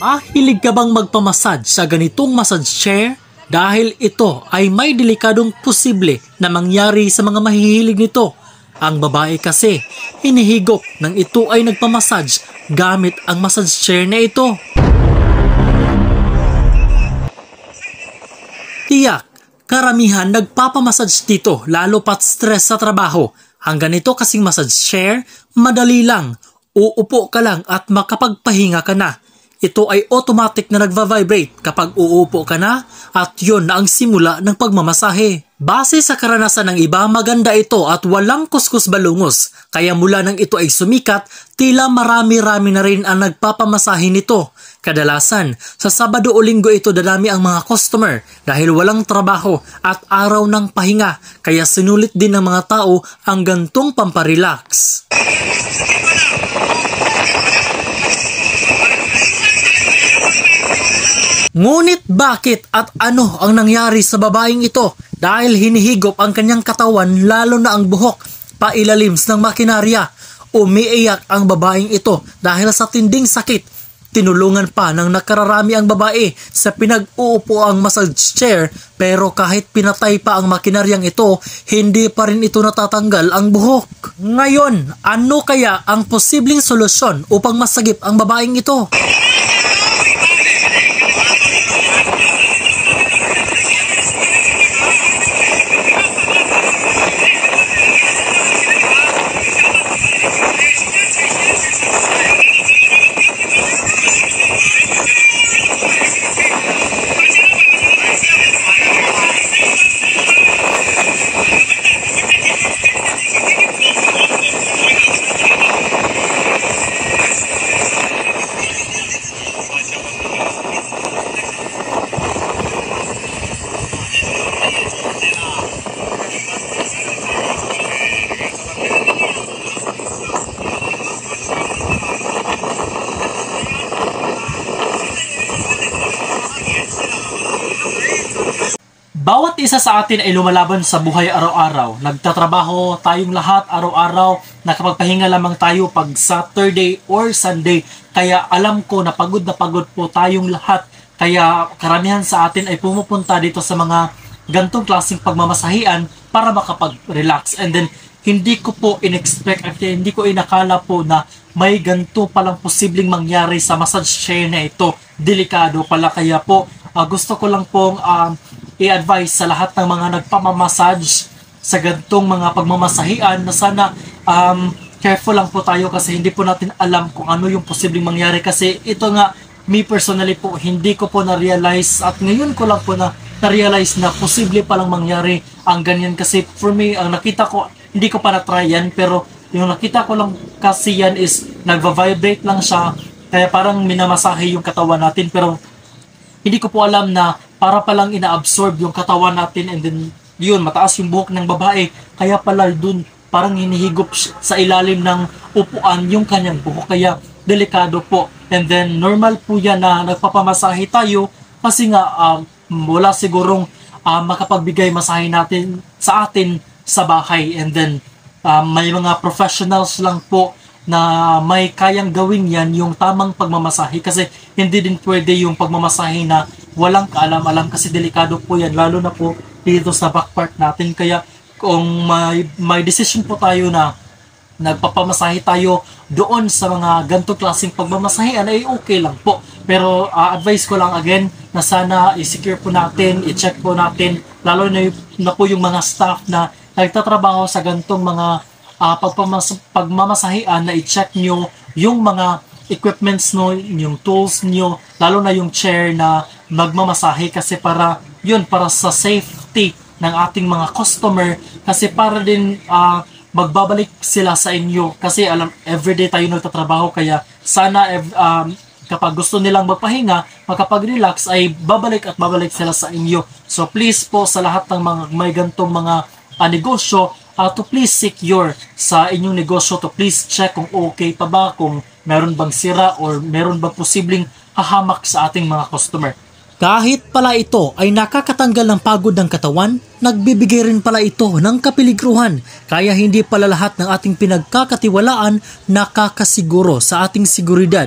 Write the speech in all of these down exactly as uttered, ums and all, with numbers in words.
Mahilig ka bang magpamassage sa ganitong massage chair? Dahil ito ay may delikadong posible na mangyari sa mga mahihilig nito. Ang babae kasi, hinihigop nang ito ay nagpamassage gamit ang massage chair na ito. Tiyak, karamihan nagpapamassage dito lalo pat stress sa trabaho. Ang ganito kasing massage chair, madali lang. Uupo ka lang at makapagpahinga ka na. Ito ay automatic na nagva-vibrate kapag uupo ka na at yun na ang simula ng pagmamasahe. Base sa karanasan ng iba, maganda ito at walang kuskus balungos. Kaya mula nang ito ay sumikat, tila marami-rami na rin ang nagpapamasahe nito. Kadalasan, sa Sabado o Linggo ito dadami ang mga customer dahil walang trabaho at araw ng pahinga. Kaya sinulit din ng mga tao ang gantong pamparelax. Ngunit bakit at ano ang nangyari sa babaeng ito? Dahil hinihigop ang kanyang katawan lalo na ang buhok pailalim ng makinarya. Umiiyak ang babaeng ito dahil sa tinding sakit. Tinulungan pa ng nakararami ang babae sa pinag-uupo ang massage chair pero kahit pinatay pa ang makinaryang ito, hindi pa rin ito natatanggal ang buhok. Ngayon, ano kaya ang posibleng solusyon upang masagip ang babaeng ito? Bawat isa sa atin ay lumalaban sa buhay araw-araw. Nagtatrabaho tayong lahat araw-araw. Nakapagpahinga lamang tayo pag Saturday or Sunday. Kaya alam ko na pagod na pagod po tayong lahat. Kaya karamihan sa atin ay pumupunta dito sa mga gantong klaseng pagmamasahian para makapag-relax. And then, hindi ko po in-expect at hindi ko inakala po na may ganito palang posibleng mangyari sa massage chair na ito. Delikado pala. Kaya po, uh, gusto ko lang pong um, i-advise sa lahat ng mga nagpamamassage sa gantong mga pagmamasahian na sana um, careful lang po tayo kasi hindi po natin alam kung ano yung posibleng mangyari. Kasi ito nga, me personally po, hindi ko po na-realize at ngayon ko lang po na na-realize na posible palang mangyari ang ganyan. Kasi for me, ang nakita ko, hindi ko pa na-try yan, pero yung nakita ko lang kasi yan is nagva-vibrate lang siya, kaya parang minamasahe yung katawan natin, pero hindi ko po alam na para palang ina-absorb yung katawan natin and then yun, mataas yung buhok ng babae, kaya pala dun parang hinihigop sa ilalim ng upuan yung kanyang buhok, kaya delikado po. And then normal po yan na nagpapamasahe tayo kasi nga um, wala sigurong uh, makapagbigay masahe natin sa atin sa bahay, and then um, may mga professionals lang po na may kayang gawin yan yung tamang pagmamasahe, kasi hindi din pwede yung pagmamasahe na walang kaalam-alam kasi delikado po yan, lalo na po dito sa back part natin. Kaya kung may, may decision po tayo na nagpapamasahe tayo doon sa mga ganito klaseng pagmamasahean ay okay lang po. Pero uh, advice ko lang again na sana i-secure po natin, i-check po natin, lalo na, na po yung mga staff na nagtatrabaho sa gantong mga uh, pagpamas- pagmamasahean, na i-check nyo yung mga equipments no, yung tools nyo, lalo na yung chair na magmamasahe, kasi para yun, para sa safety ng ating mga customer, kasi para din uh, magbabalik sila sa inyo, kasi alam, everyday tayo nagtatrabaho, kaya sana um, kapag gusto nilang magpahinga, makapag-relax, ay babalik at babalik sila sa inyo. So please po sa lahat ng mga may gantong mga uh, negosyo, uh, to please secure sa inyong negosyo, to please check kung okay pa ba, kung meron bang sira or meron bang posibleng hahamak sa ating mga customer. Kahit pala ito ay nakakatanggal ng pagod ng katawan, nagbibigay rin pala ito ng kapiligruhan. Kaya hindi pala lahat ng ating pinagkakatiwalaan nakakasiguro sa ating seguridad.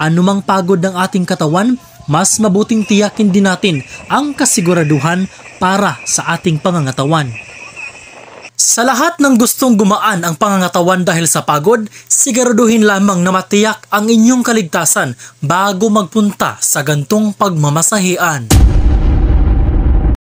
anumang pagod ng ating katawan, mas mabuting tiyakin din natin ang kasiguraduhan para sa ating pangangatawan. Sa lahat ng gustong gumaan ang pangangatawan dahil sa pagod, siguraduhin lamang na matiyak ang inyong kaligtasan bago magpunta sa gantong pagmamasahian.